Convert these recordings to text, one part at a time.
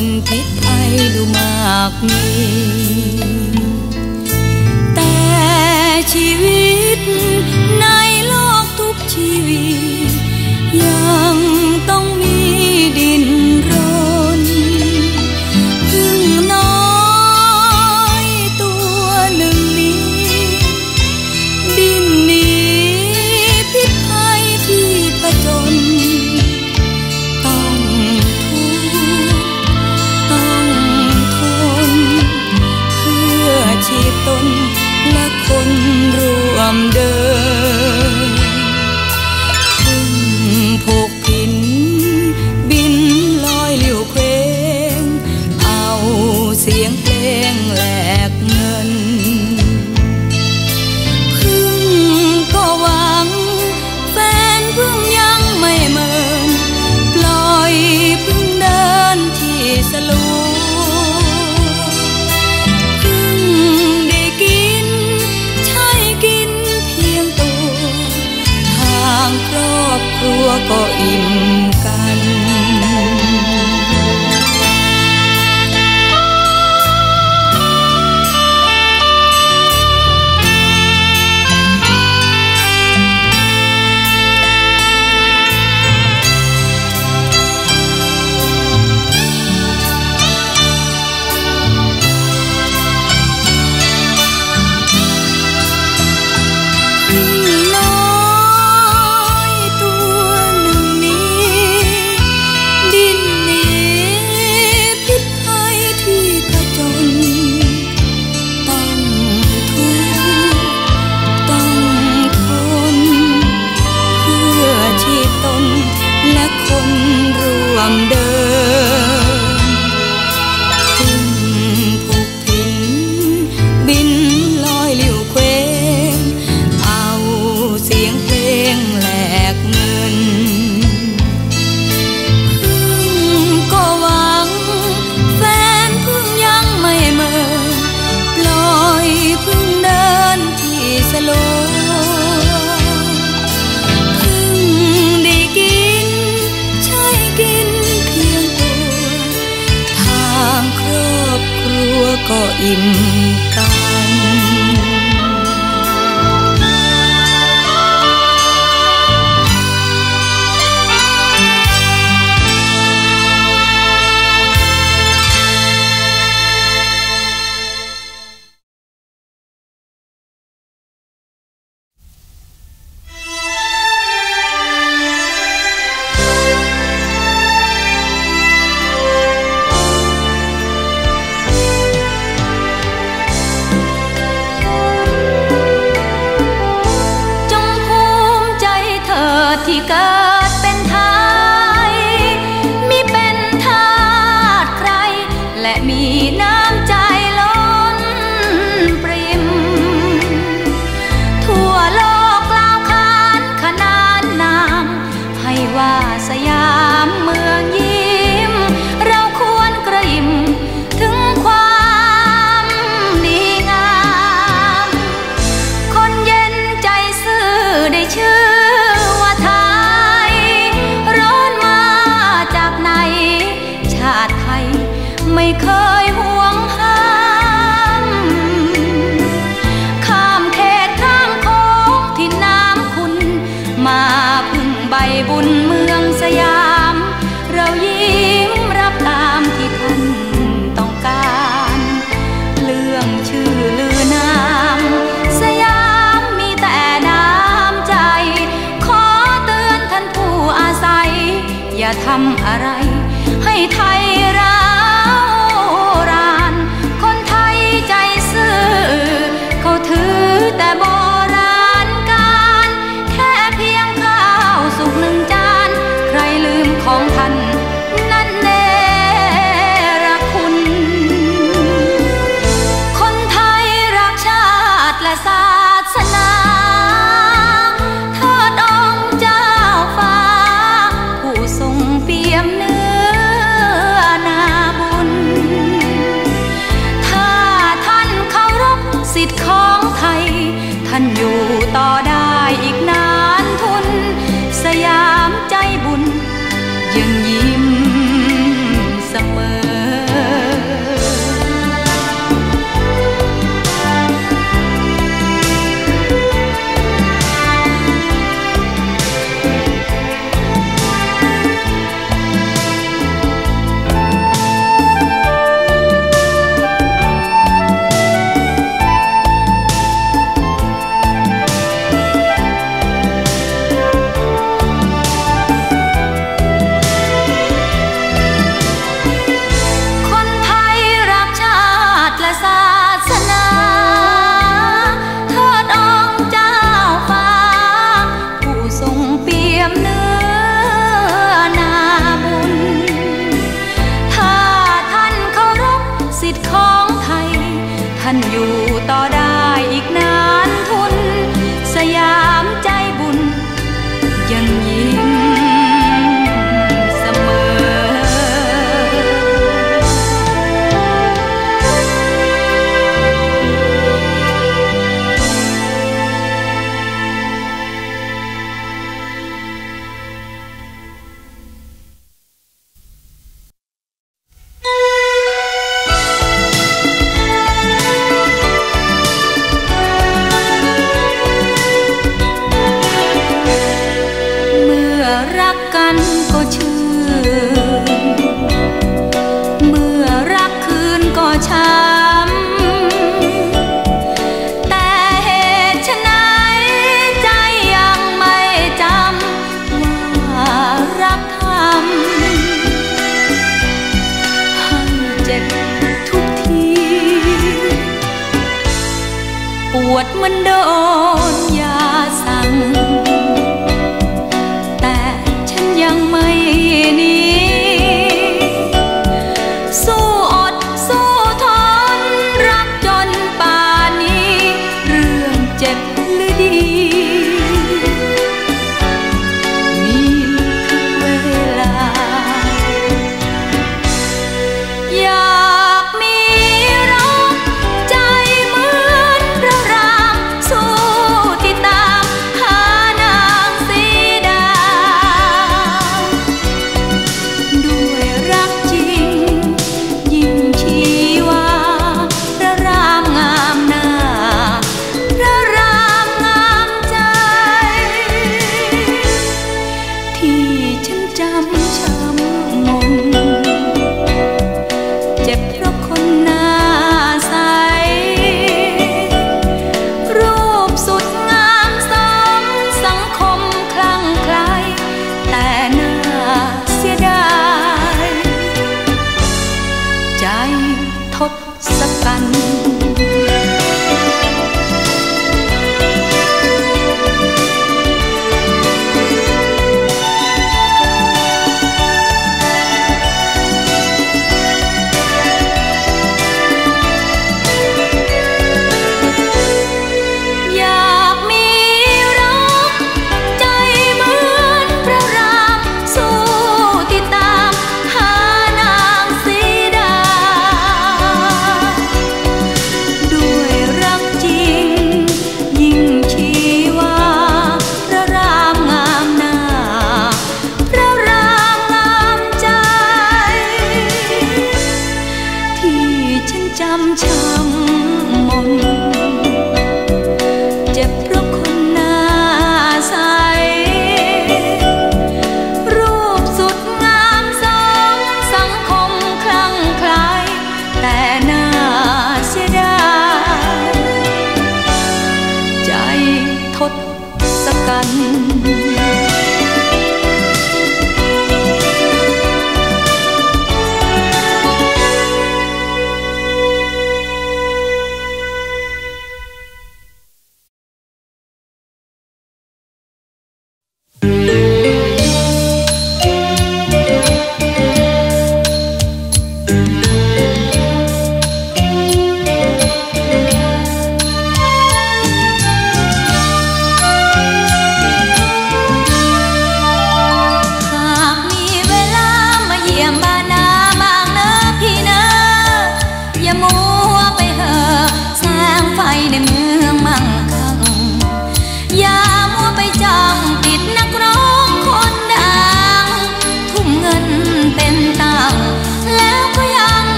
วนพิษภัยดูมากมีแต่ชีวิตในโลกทุกชีวิตยังต้องมีดินรนพึ่งน้อยตัวหนึ่งนี้ดิ้นหนีพิษภัยที่ผจญต้องทุกข์ต้องทนเพื่อชีพตนและคนร่วมเดินพึ่งผูกพินบินลอยลิ่วเคว้งเอาเสียงเพลงแลกเงินพึ่งก็หวังแฟนพึ่งยังไม่เมินปล่อยพึ่งเดินที่สลัวพึ่งได้กินใช่กินเพียงตัวทางครอบครัวก็อิ่มกันเดินพึ่งผูกพินบินลอยลิ่วเคว้งเอาเสียงเพลงแลกเงินพึ่งก็หวังแฟนพึ่งยังไม่เมินปล่อยพึ่งเดินที่สโลก็อิ่มกันที่เกิดเป็นไทยมิเป็นทาสใครและมีน้ำใจล้นปริ่มทั่วโลกกล่าวขานขนานนามให้ว่าสยามเมืองยิ้มเราควรกระยิ่มถึงความดีงามคนเย็นใจซื่อได้ชื่อไม่เคยห่วงห้ามข้ามเขตข้ามโขงที่น้ำคุณมาพึ่งใบบุญเมืองสยามเรายิ้มรับตามที่ท่านต้องการเรื่องชื่อลือนามสยามมีแต่น้ำใจขอเตือนท่านผู้อาศัยอย่าทำอะไรให้ไทยเราานอยู่ต่อได้อีกนานทุนสยามใจบุญยังยิ้มเสมอ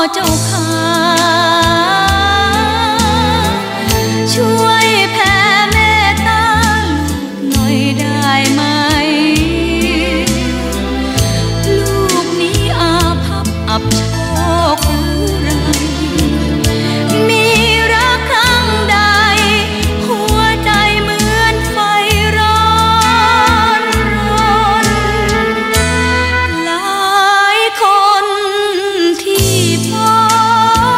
เจ้าข้าช่วยแผ่เมตตาลูกหน่อยได้ไหมลูกนี้อาภัพอับโชคหรือไรมีรักครั้งใดหัวใจเหมือนไฟร้อนรนหลายคนที่พบ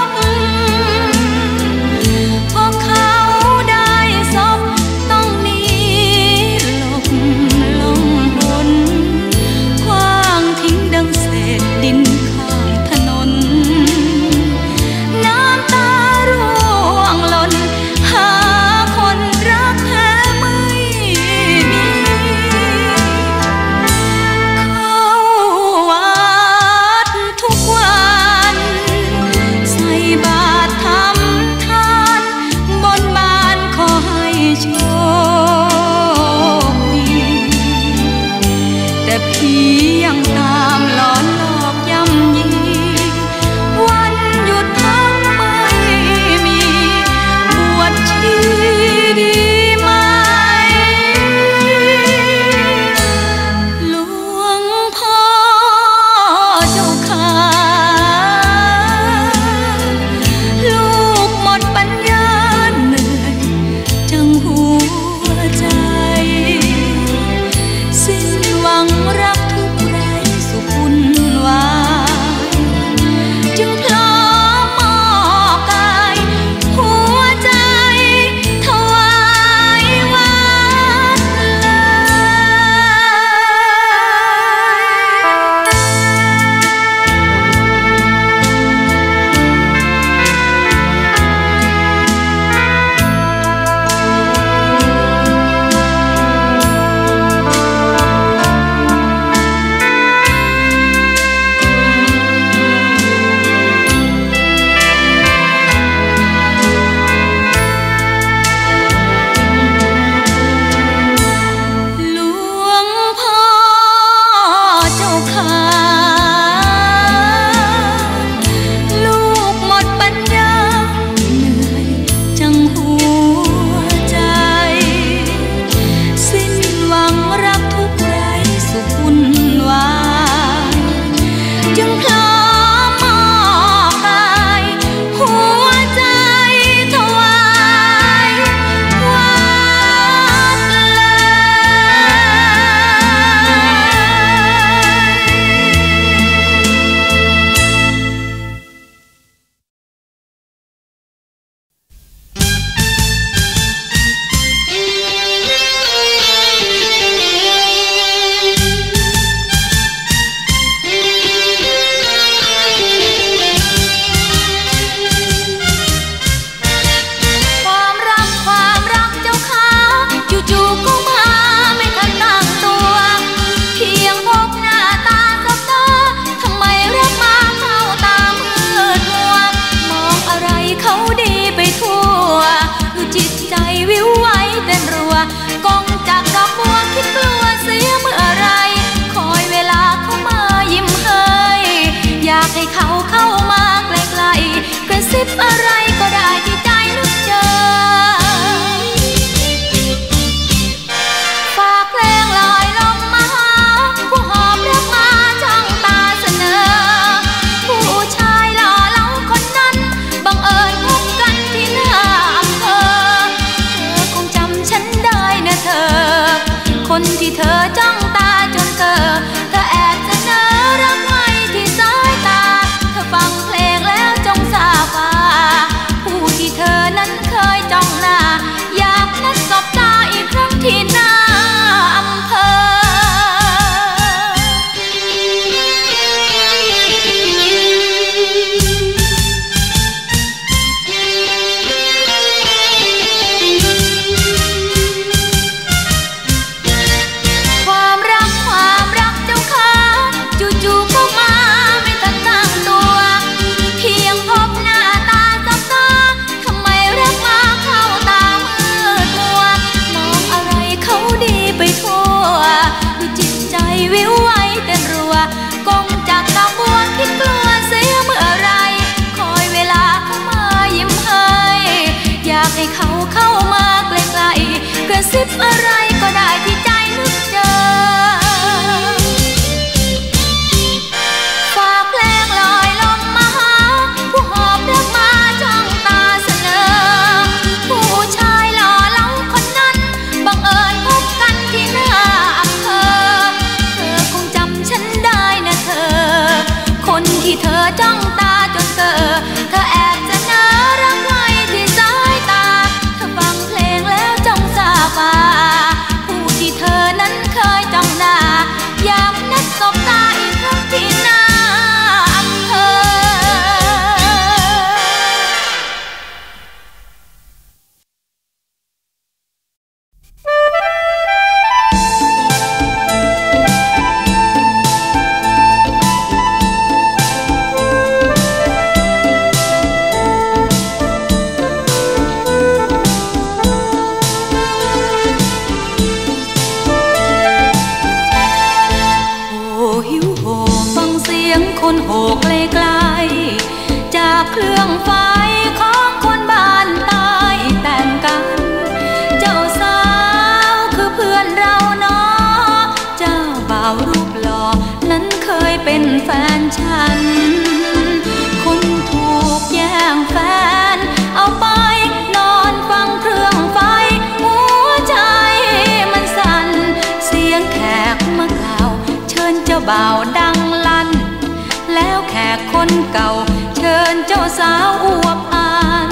เก่าเชิญเจ้าสาวอวบอัน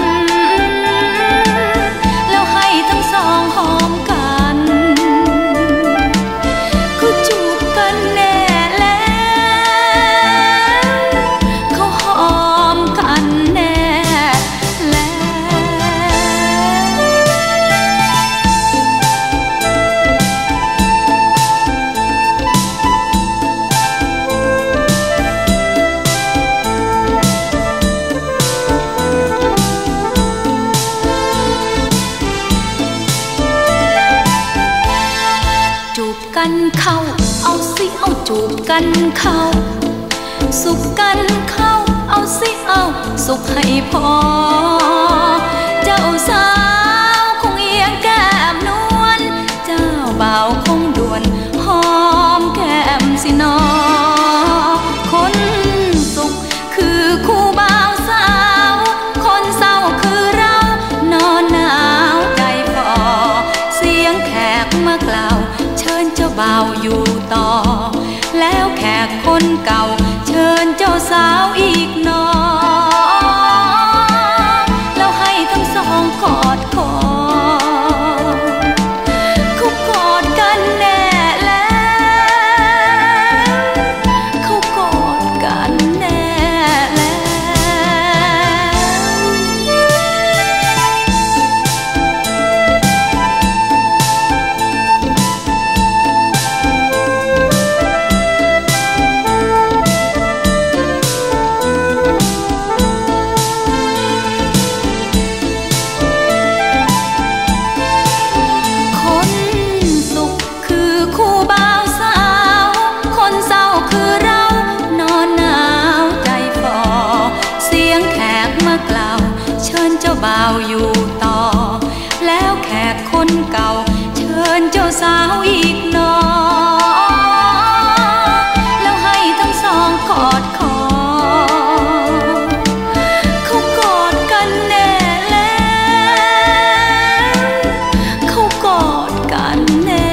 แล้วให้ทั้งสองหอมกันก็จูบกันแน่แล้วเขาหอมกันแน่กันเข้าเอาสิเอาจูบกันเข้าสุขกันเข้าเอาสิเอาสุขให้พอเจ้าสาวคงเอียงแก้มนวลเจ้าบ่าวคงด่วนหอมแก้มสินอคนสุขคือคู่บ่าวสาวคนเศร้าคือเรานอนหนาวใจฝ่อเสียงแขกมากล่าวเจ้าบ่าวอยู่ต่อแล้วแขกคนเก่าเชิญเจ้าสาวอีกหนอแล้วให้ทั้งสองกอดคอเขากอดกันแน่แล้วเขากอดกันแน่บ่าวอยู่ต่อแล้วแขกคนเก่าเชิญเจ้าสาวอีกหนอแล้วให้ทั้งสองกอดคอเขากอดกันแน่แล้วเขากอดกันแน่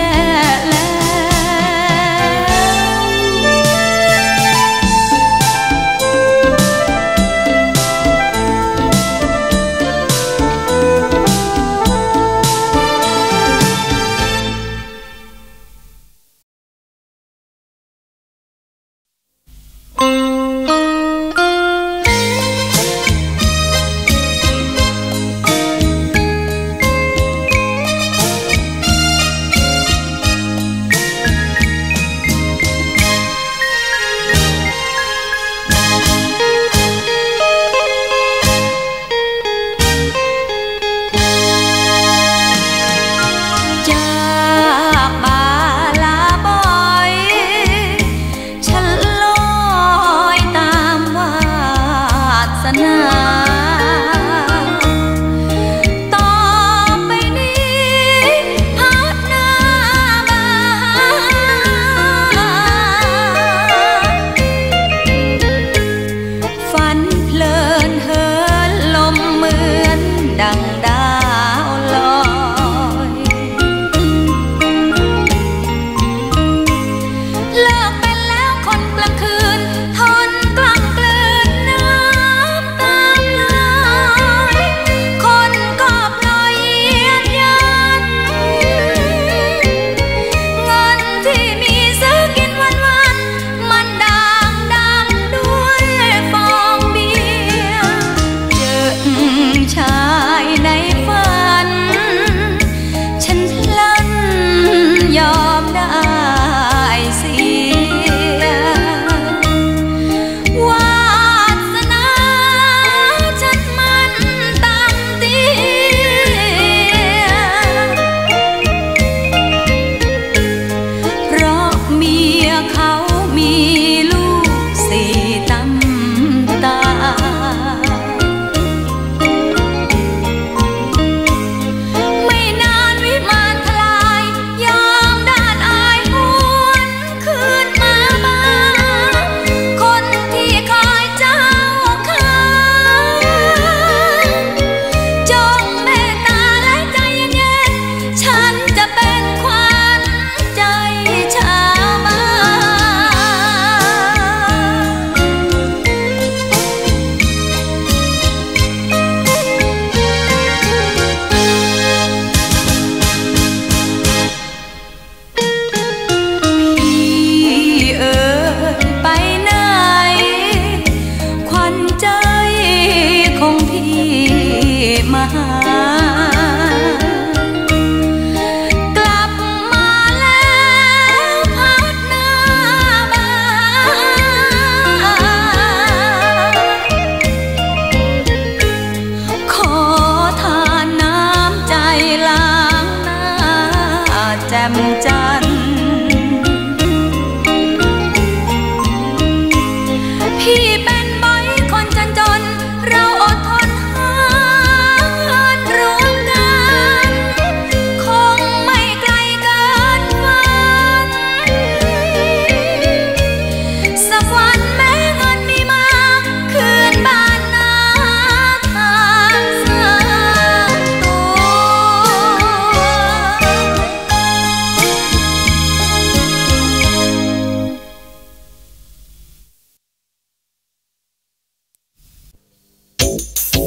ล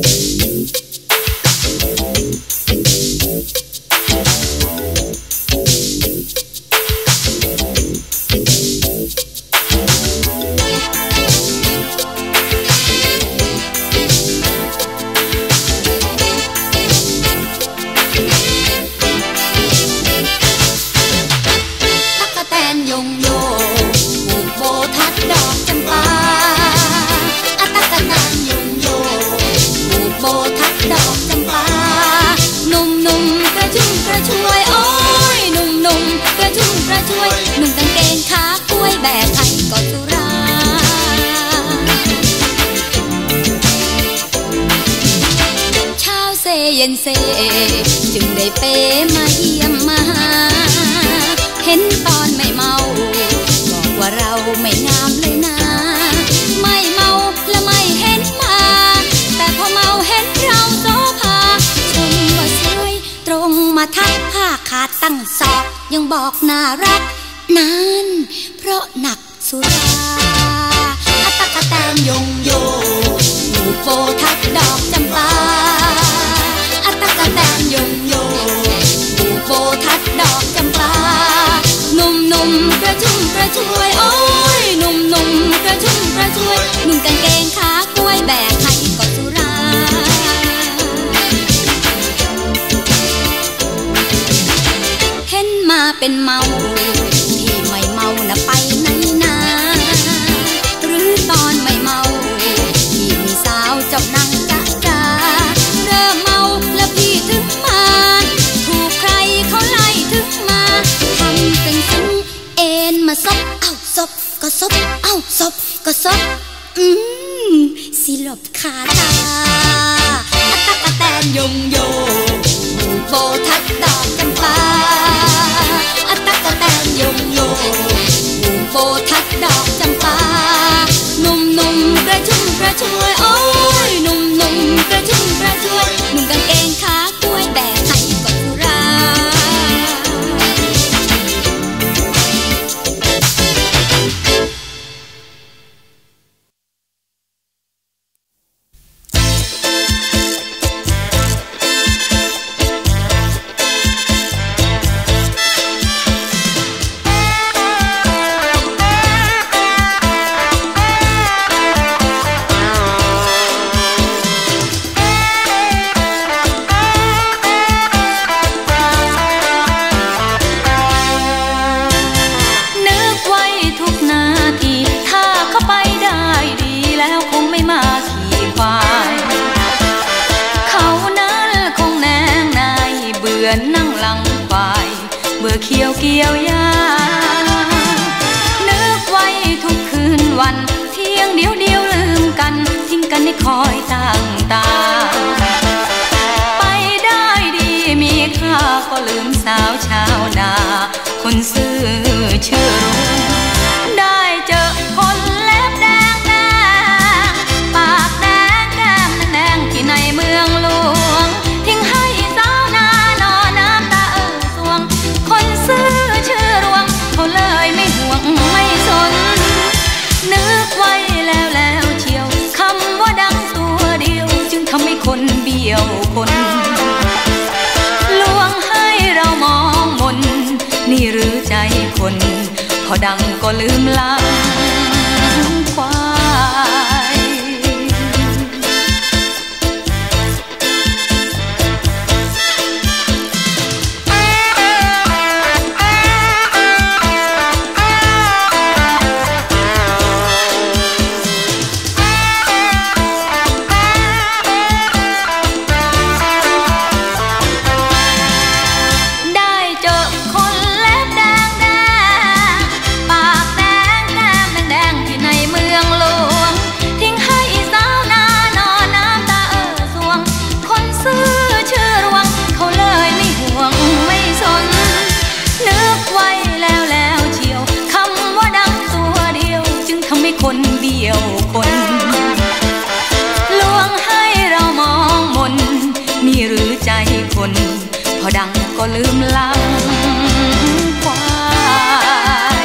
เย็นเซจึงได้เป้มาเยี่ยมมาหาเห็นตอนไม่เมาบอกว่าเราไม่งามเลยนะไม่เมาและไม่เห็นมาแต่พอเมาเห็นเราโสภาชมว่าสวยตรงมาทักผ้าขาดตั้งศอกยังบอกน่ารักนั้นเพราะหนักสุราอัตตะกะแตนยงโยหมู่โปทักดอกจำปาตะแตนยงโยหมู่โบทัดดอกจำปาหนุ่มๆกระชุ่มกระชวยโอ้ยหนุ่มๆกระชุ่มกระชวยหนุ่มกางเกงขากล้วยแบกไข่กอดสุราเห็นมาเป็นเมาที่ไม่เมานะไปไหนนาหรือตอนไม่เมาที่มีสาวเจ้านางจ๊ะจ๋าเริ่มเมาแล้วพี่ถึงมาถูกใครเขาไล่ถึงมาทำเป็นซึ้งเอ็นมาซบเอ้าซบก็ซบเอ้าซบก็ซบสิหลบขาตาอัตตะกะแตนยงโยหมู่โบทัดดอกจำปาอัตตะกะแตนยงโยหมู่โบทัดดอกจำปาหนุ่มๆกระชุ่มกระชวยโอ้ยหนุ่มๆกระชุ่มกระชวยหนุ่มกางเกงขากล้วยแบกไข่กอดสุรานั่งหลังควายเบื่อเคี้ยวเกี่ยวยานึกไว้ทุกคืนวันเที่ยงเดียวลืมกันทิ้งกันให้คอยตั้งตาไปได้ดีมีค่าก็ลืมสาวชาวนาคนซื่อชื่อรุ่งได้เจอคนเล็บแดงแดงปากแดงแก้มแดงที่ในเมืองหลวงทิ้งให้สาวนานอนน้ำตาสวงคนซื่อชื่อรวงเขาเลยไม่ห่วงไม่สนนึกไว้แล้วเชียวคำว่าดังตัวเดียวจึงทำให้คนเบี้ยวคนลวงให้เรามองมนนี่หรือใจคนพอดังก็ลืมลางควายคนเบี้ยวคนลวงให้เรามองมนนี่หรือใจคนพอดังก็ลืมลังควาย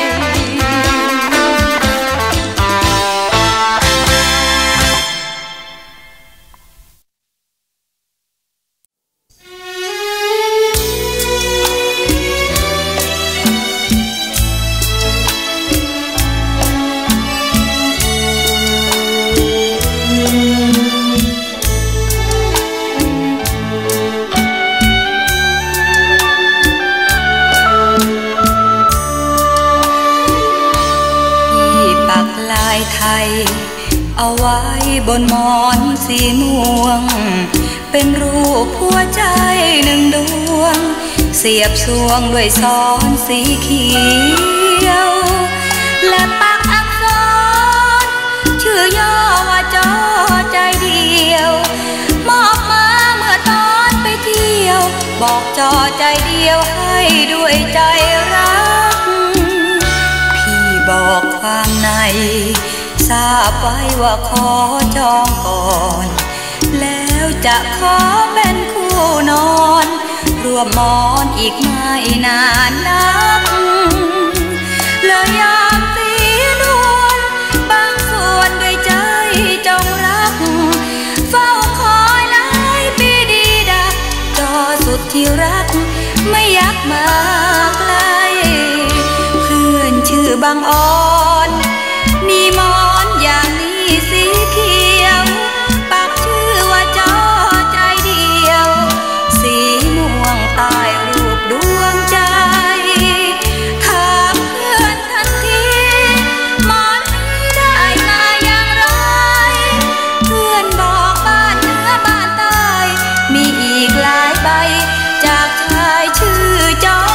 บนหมอนสีม่วงเป็นรูปหัวใจหนึ่งดวงเสียบสวงด้วยซ้อนสีเขียวและปักอักษรชื่อย่อว่าจอใจเดียวมอบมาเมื่อตอนไปเที่ยวบอกจอใจเดียวให้ด้วยใจรักพี่บอกความในทราบไว้ว่าขอจองก่อนแล้วจะขอเป็นคู่นอนรวมหมอนอีกไม่นานนักเลยยอมเสียนวลบางส่วนด้วยใจจงรักเฝ้าคอยหลายปีดีดักจอสุดที่รักไม่อยากมาไกลเพื่อนชื่อบางอ่อนมีหมอนอย่างนี้สีเขียวปักชื่อว่าจอใจเดียวสีม่วงใต้รูปดวงใจถามเพื่อนทันทีหมอนนี้ได้มาอย่างไรเพื่อนบอกบ้านเหนือบ้านใต้มีอีกหลายใบจากชายชื่อจอ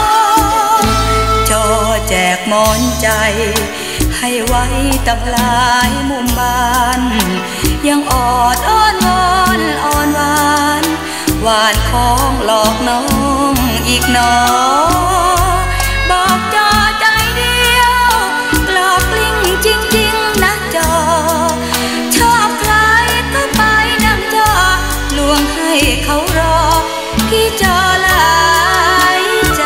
แจกหมอนใจให้ไว้ตั้งหลายมุมบ้านยังออดอ้อนวอนอ่อนหวานหวานของหลอกน้องอีกหนอบอกจอใจเดียวกลอกกลิ้งจริงๆนะจอชอบใครก็ไปนั่งจอลวงให้เขารอพี่จอหลายใจ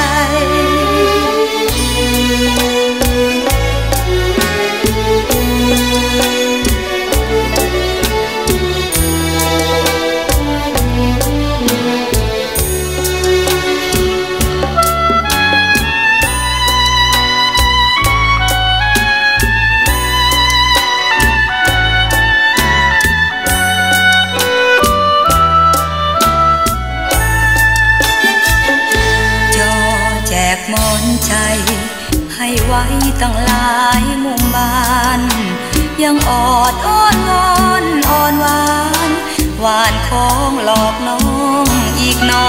หมอนใจให้ไว้ตั้งหลายมุมบ้านยังออดอ้อนวอนอ่อนหวานหวานของหลอกน้องอีกหนอ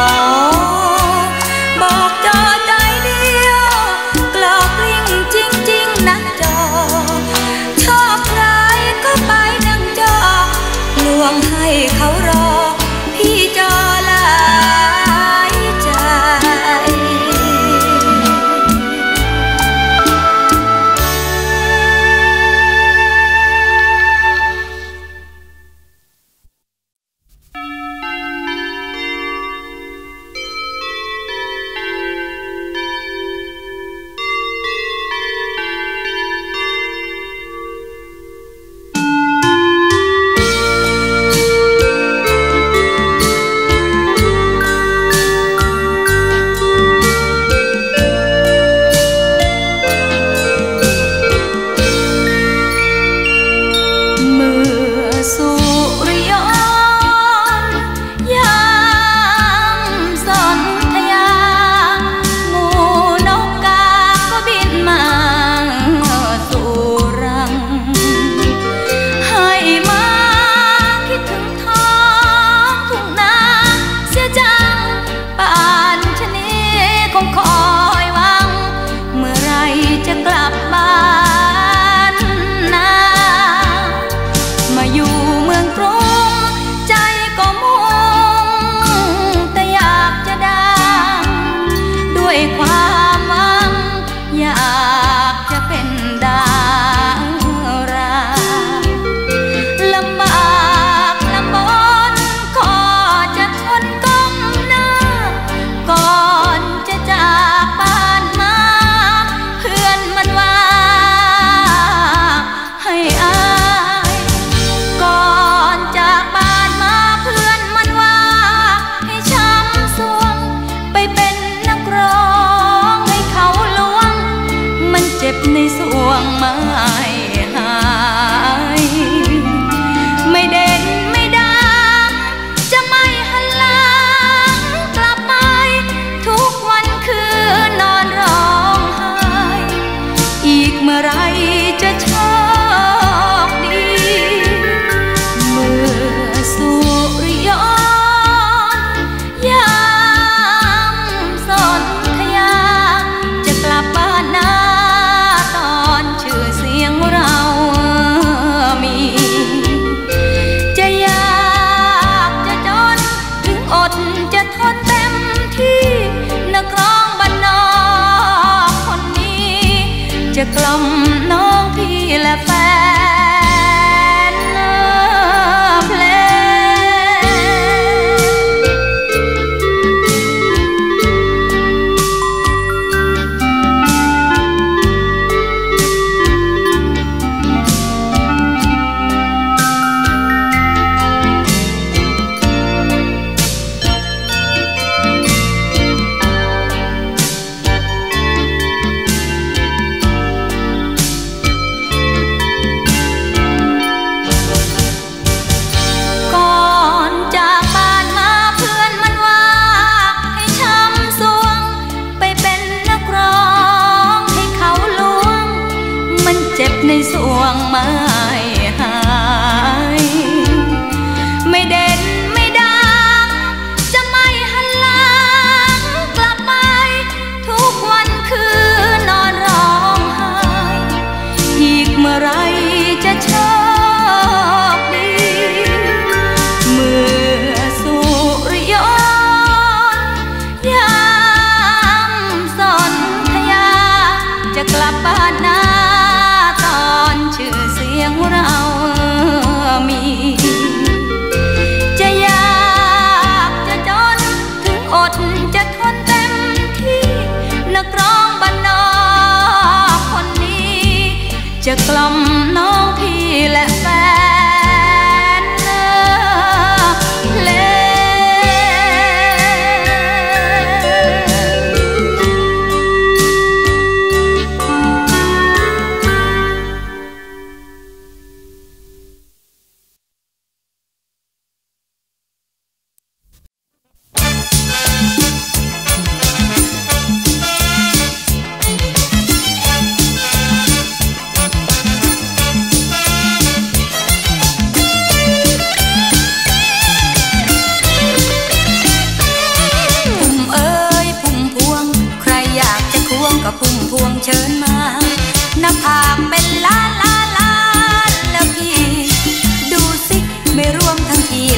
บอกจอใจเดียวกลอกกลิ้งจริงๆนะจอชอบใครก็ไปนั่งจอลวงให้เขารอพี่จอหลายใจ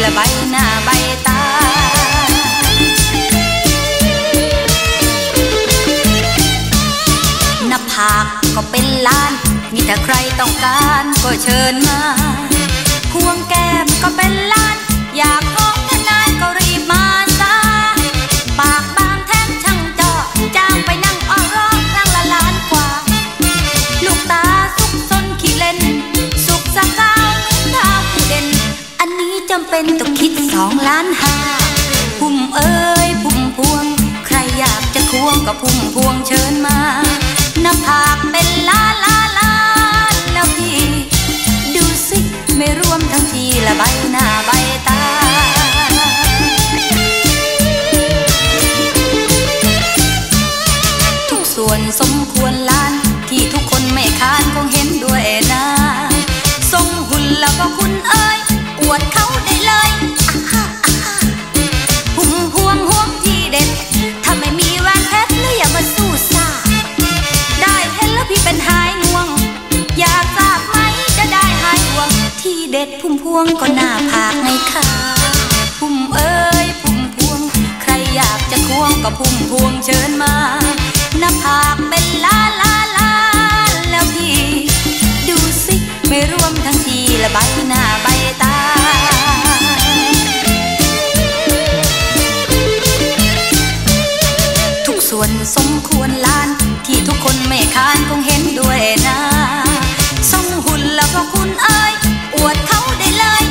และใบหน้าใบตาหน้าผากก็เป็นล้านมีแต่ใครต้องการก็เชิญมาควงแก้มก็เป็นล้านอยากหอมนานๆก็รีบมาซะปากบางแถมช่างเจาะจ้างไปนั่งอ้อร้องครั้งละล้านกว่าลูกตาซุกซนขี้เล่นสุกสะก้าวดาวผู้เด่นอันนี้จำเป็นต้องคิด2 ล้านห้าพุ่มเอ้ยพุ่มพวงใครอยากจะควงก็พุ่มพวงเชิญมาหน้าผากเป็นล้านแล้วพี่ดูสิไม่รวมทั้งทีละใบหน้าใบตาทุกส่วนสมควรล้านที่ทุกคนไม่ค้านคงเห็นด้วยนะทรงหุ่นแล้วก็คุณเอ้ยอวดเขาได้เลยพุ่มพวงห่วงที่เด็ดถ้าไม่มีแหวนเพชรแล้วอย่ามาสู้ซ่าได้เห็นแล้วพี่เป็นหายง่วงอยากทราบไหมจะได้หายห่วงที่เด็ดพุ่มพวงก็หน้าผากไงคะพุ่มเอ้ยพุ่มพวงใครอยากจะควงก็พุ่มพวงเชิญมาหน้าผากเป็นล้านแล้วพี่ดูสิไม่รวมทั้งทีละใบหน้าใบตาทุกส่วนสมควรล้านที่ทุกคนไม่ค้านคงเห็นด้วยนะทรงหุ่นแล้วก็คุณเอ้ยอวดเขาได้เลย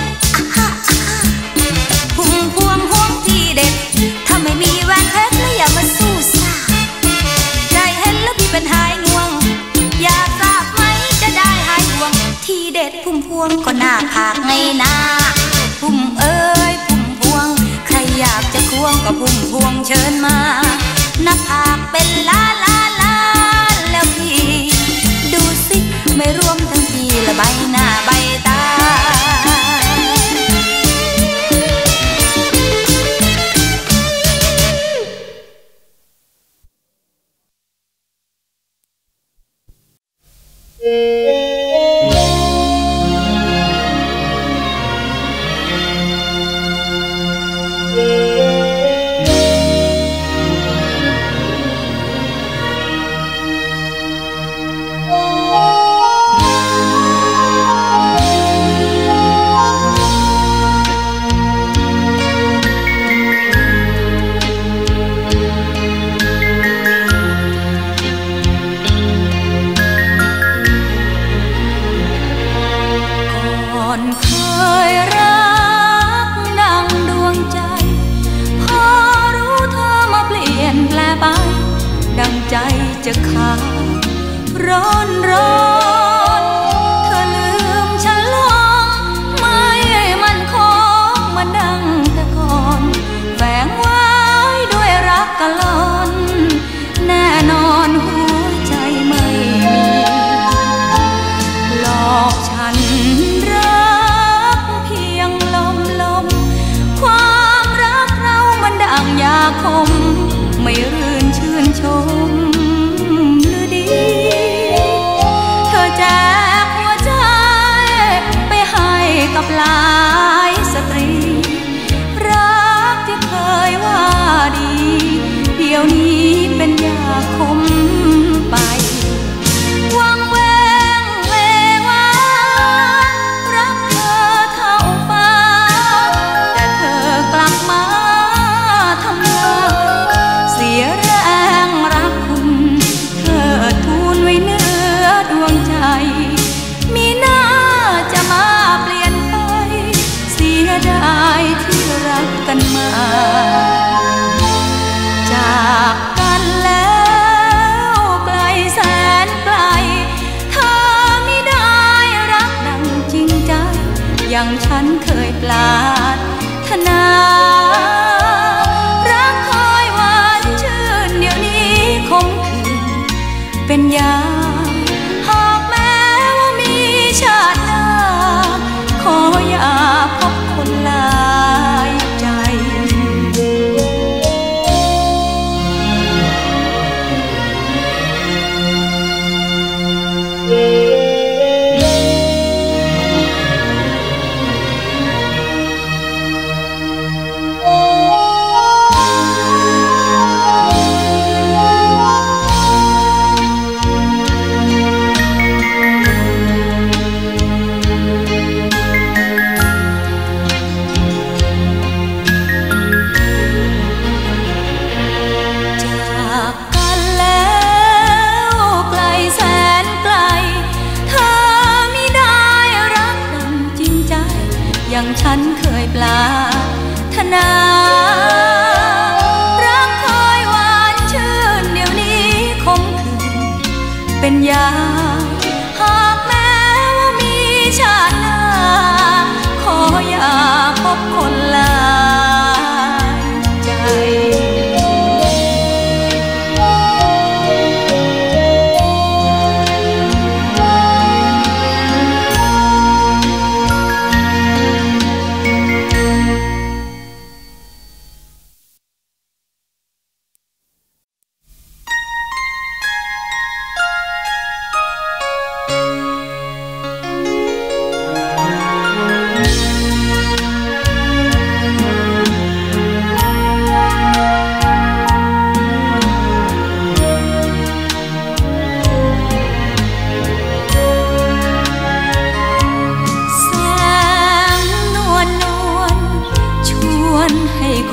พุ่มพวงห่วงที่เด็ดถ้าไม่มีแหวนเพชรแล้วอย่ามาสู้ซ่าได้เห็นแล้วพี่เป็นหายง่วงอยากทราบไหมจะได้หายห่วงที่เด็ดพุ่มพวงก็หน้าผากไงนะพุ่มเอ้ยพุ่มพวงใครอยากจะควงก็พุ่มพวงเชิญมาหน้าผากเป็นล้านแล้วพี่ดูสิไม่รวมทั้งทีละใบหน้าใบตาจะขาดร้อนเธอลืมฉันลงไม่มันคงมาดังแต่ก่อนแฝงไว้ด้วยรักกะล่อนแน่นอนหัวใจไม่มีหลอกฉันรักเพียงลมความรักเรามันดังยาคมไม่รื่นชื่นชมเธอแจกหัวใจไปให้กับหลายสตรีรักที่เคยว่าดีเดี๋ยวนี้เป็นยาคมไปวังเวงเววารักเธอเท่าฟ้าแต่เธอกลับมาทำลายเสียแรงรักคุณเธอทูลไว้เนื้อดวงใจมีหน้าจะมาเปลี่ยนไปเสียดายที่รักกันมาจากกันแล้วไกลแสนไกลเธอไม่ได้รักดังจริงใจอย่างฉันเคยปรารถนารักคอยหวานชื่นเดี๋ยวนี้คมคืนเป็นยาหากแม้ว่ามีชาติหน้าขออย่าพบคนหลายใจ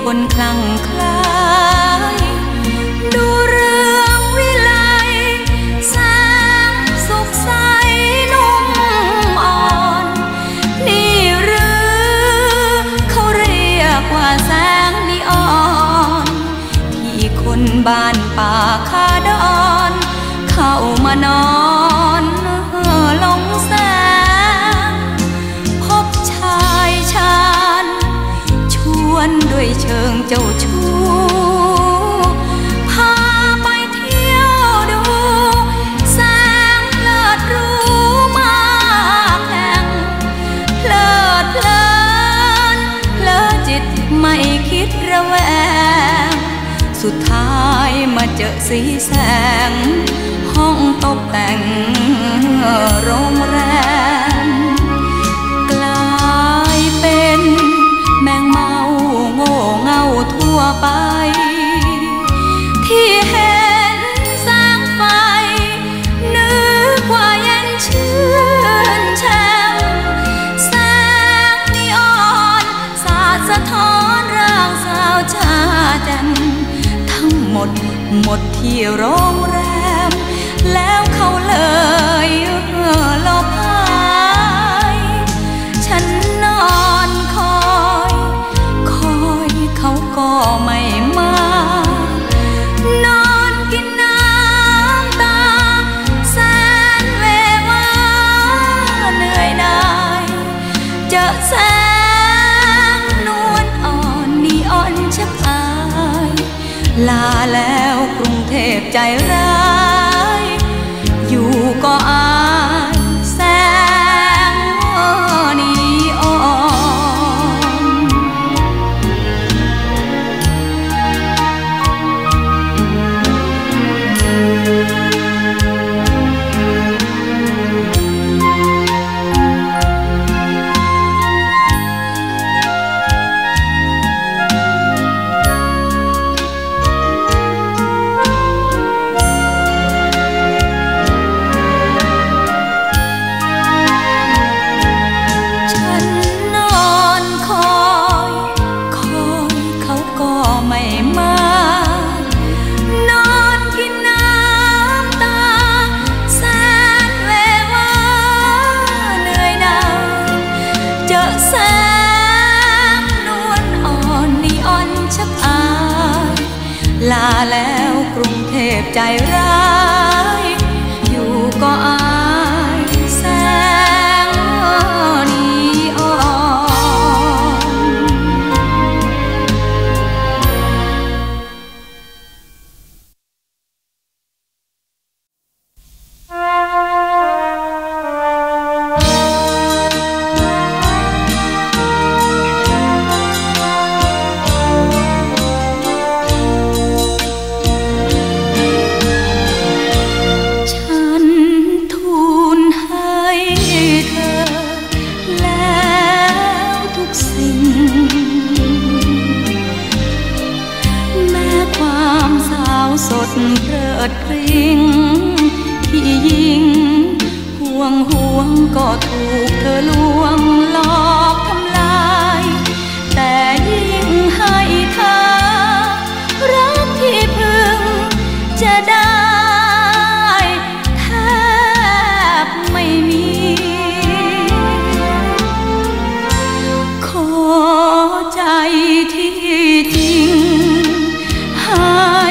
คนคลั่งไคล้ดูเรื่องวิไลแสงสุขใสนุ่มอ่อนนี่หรือเขาเรียกว่าแสงนีออนที่คนบ้านป่าคาดอนเข้ามานอนลงแสงพบชายชาญชวนด้วยเชิงเจ้าชู้พาไปเที่ยวดูแสงเลิศรู้มากแห่งเพลิดเพลินเพลิดจิตไม่คิดระแวงสุดท้ายมาเจอสีแสงห้องตกแต่งโรงแรมกลายเป็นแมงเมาโง่เง่าทั่วไปที่เห็นแสงไฟนึกว่าเย็นชื่นแช่มแสงนีออนสาดสะท้อนร่างสาวชาแจ่มทั้งหมดที่โรงแรมแล้วเขาเลยหลบหายฉันนอนคอยเขาก็ไม่มานอนกินน้ำตาแสนเววาเหนื่อยหน่ายเจอแสงนวลอ่อนนีออนชักอายลาแล้วกรุงเทพใจร้ายอยู่ก็อายแสงนีออนลาแล้วกรุงเทพใจร้ายอยู่ก็อายแสงนีอสดเพลิดเพลิงที่ยิ่งห่วงก็ถูกเธอลวงหลอกทำลายแต่ยิ่งให้เธอรักที่พึงจะได้แทบไม่มีขอใจที่จริงให้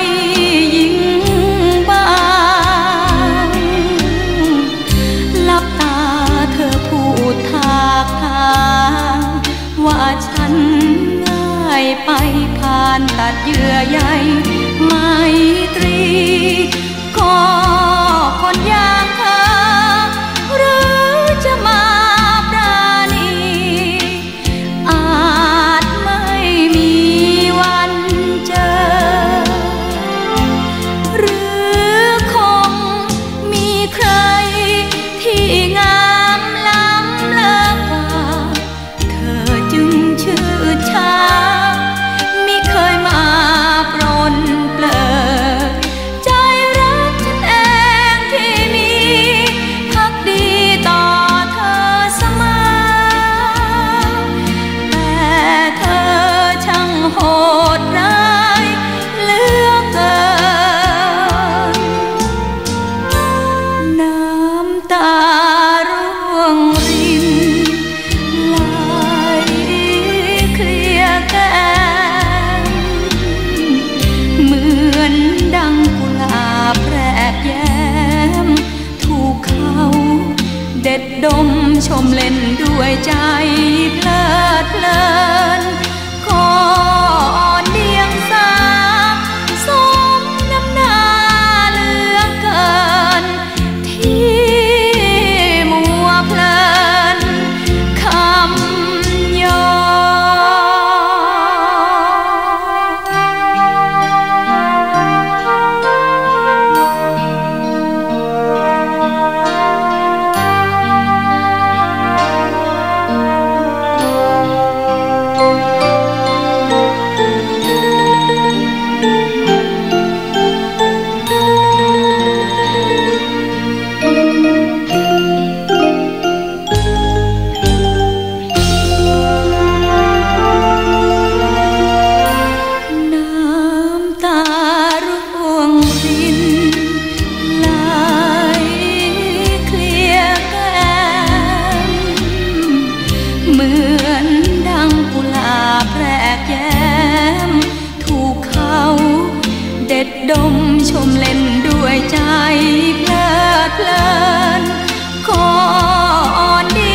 ว่าฉันง่ายไปผ่านตัดเยื่อใยไมตรีก็คนอย่างเธอหรือจะมาปราณีอาจไม่มีวันเจอหรือคงมีใครที่งามล้ำเลิศกว่าชื่อชามิเคยมาปรนเปลือใจรักฉันเองใจเพลิดเพลินขออ่อนเดียงสาสมน้ำหน้าเหลือเกินที่มัวเพลินคำยอเหมือนดังกุหลาบแรกแย้มถูกเขาเด็ดดมชมเล่นด้วยใจเพลิดเพลินขออ่อนเดี